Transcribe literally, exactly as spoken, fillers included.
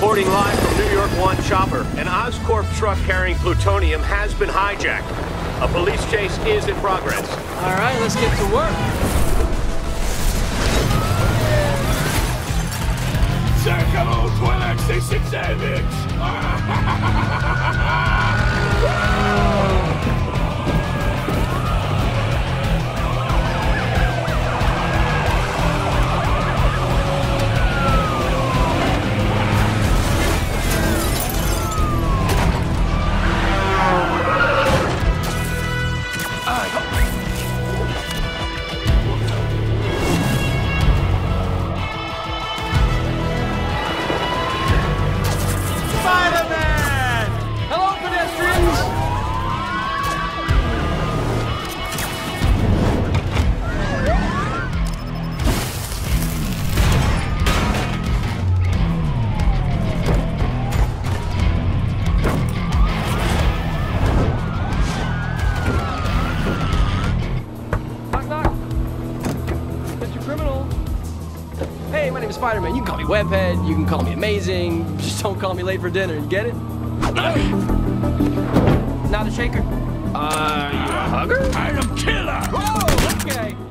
Reporting live from New York One Chopper. An Oscorp truck carrying plutonium has been hijacked. A police chase is in progress. All right, let's get to work. Cercano sessenta Spider-Man! Hello, pedestrians! Knock, knock. Mister Criminal. Hey, my name is Spider-Man. You can call me Webhead, you can call me Amazing, just don't call me late for dinner, you get it? Not a shaker. Uh, you a hugger? I'm killer! Whoa, okay.